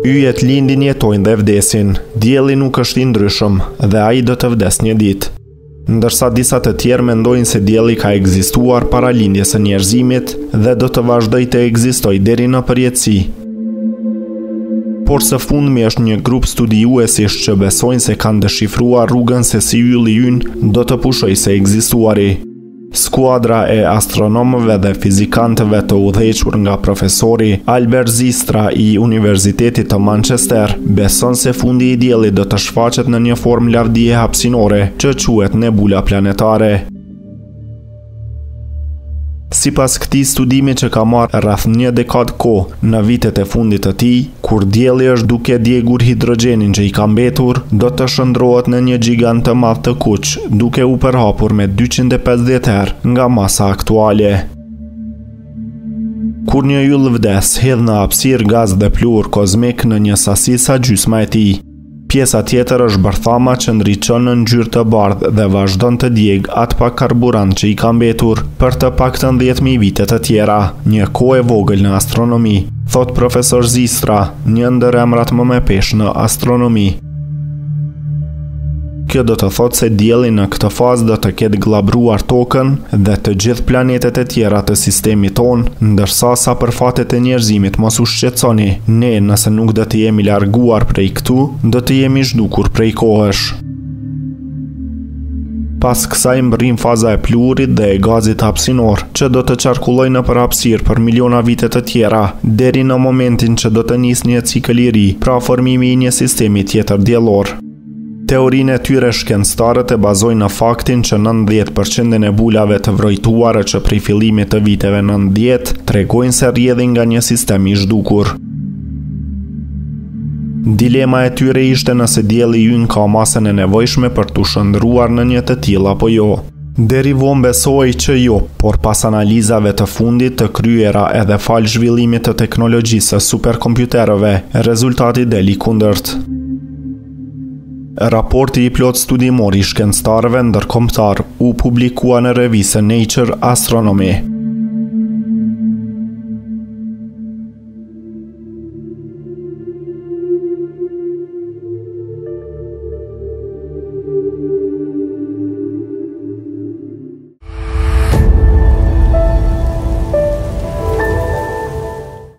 Yjet lindin, jetojnë dhe vdesin. Dielli nuk është i ndryshëm dhe ai do të vdes një ditë. Ndërsa disa të tjerë mendojnë se dielli ka ekzistuar para lindjes së njerëzimit dhe do të vazhdojë të ekzistojë deri në përjetësi. Por së fundmi është një grup studiuesish që besojnë se kanë deshifruar rrugën se si ylli ynë do të pushojë së ekzistuari. Skuadra e astronomëve dhe fizikantëve të udhëhequr nga profesori Albert Zijkstra i Universitetit të Manchester beson se fundi i diellit do të shfaqet në një formë lavdije hapësinore që quhet nebula planetare. Sipas këtij studimi që ka marrë rreth një dekadë kohë në vitet e fundit të tij, kur dielli është duke djegur hidrogjenin që i ka mbetur, do të shndrohet në një gjigant të madh të kuq, duke u përhapur me 250 herë nga masa aktuale. Kur një yll vdes, hedh në hapësirë gaz dhe pluhur kozmik në një sasi sa gjysma e tij. Pjesa tjetër është bërthama që ndriçon në ngjyrë të bardhë dhe vazhdon të djeg atë pak karburant që i ka mbetur për të paktën 10.000 vite të tjera, një kohë e vogël në astronomi, thot profesor Zijkstra, një ndër emrat më me peshë në astronomi. Kjo do të thotë se dielli në këtë fazë do të ketë glabruar tokën dhe të gjithë planetet e tjera të sistemit tonë, ndërsa sa për fatet e njerëzimit mos u shqetësoni, ne nëse nuk do të jemi larguar prej këtu, do të jemi zhdukur prej kohësh. Pas kësaj mbërrin faza e pluhurit dhe e gazit hapësinor, që do të qarkullojë nëpër hapësirë për miliona vite të tjera, deri në momentin që do të nisë një cikël i ri, pra formimi i një sistemi tjetër diellor. Teorinë e tyre shkencëtarët e bazojnë në faktin që 90% e nebulave të vrojtuara që prej fillimit të viteve 90 tregojnë se rrjedhin nga një sistem i zhdukur. Dilema e tyre ishte nëse dielli ynë ka masën e nevojshme për të shndruar në një të tillë apo jo. Deri vonë besoi që jo, por pas analizave të fundit të kryera edhe fal zhvillimit të teknologjisë së superkompjuterëve, rezultati deli kundërt. Raporti i plot studimor i shkencëtarëve ndërkombëtar u publikua në revistën Nature Astronomy.